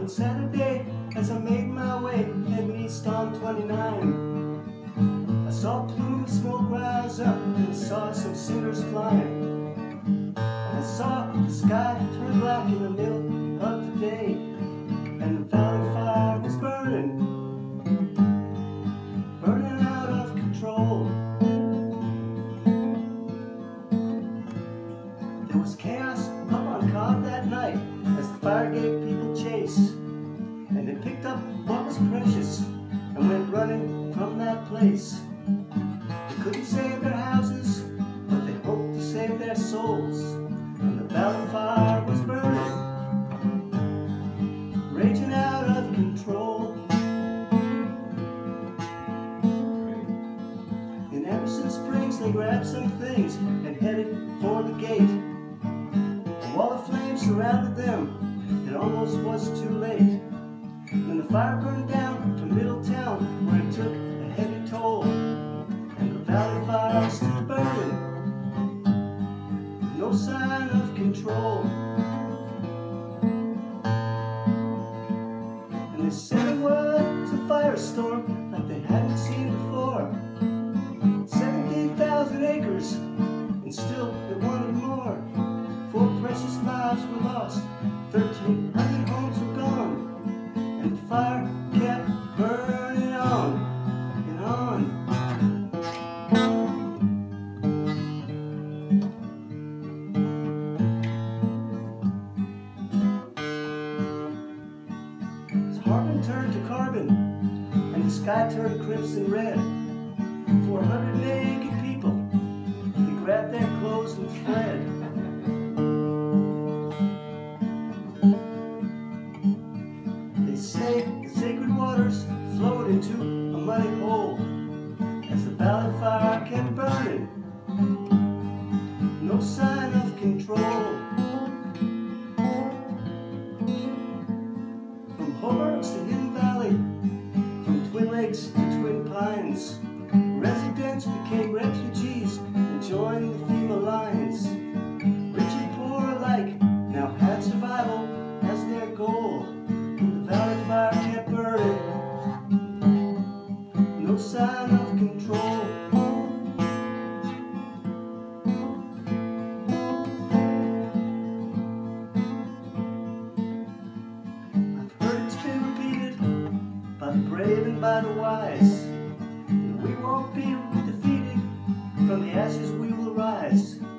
One Saturday, as I made my way heading east on 29, I saw a plume of smoke rise up and I saw some cinders flying. And I saw the sky turn black in the middle of the day, and the valley fire was burning, burning out of control. There was chaos up on Cobb that night as the fire gave people chase, and they picked up what was precious and went running from that place. They couldn't save their houses, but they hoped to save their souls, and the valley fire was burning, raging out of control. In Emerson Springs they grabbed some things and headed for the gate. A wall of flames surrounded them, it almost was too late. When the fire burned down to Middletown, where it took a heavy toll, and the valley fire still burning, with no sign of control. And they said it was a firestorm like they hadn't seen before. 17,000 acres, and still they wanted more. 4 precious lives were lost, 1,300 homes were gone, and the fire kept burning on and on. As Harbin turned to carbon, and the sky turned crimson red, 400 naked people, they grabbed their clothes and fled. They say the sacred waters flowed into a muddy hole as the valley fire kept burning, no sign of control. From Hobarts to Hidden Valley, from Twin Lakes to Twin Pines, residents became refugees and joined the FEMA lines. Rich and poor alike now had survival as their goal. The valley fire kept burning, no sign of control. I've heard it's been repeated by the brave and by the wise, that we won't be defeated, from the ashes we will rise.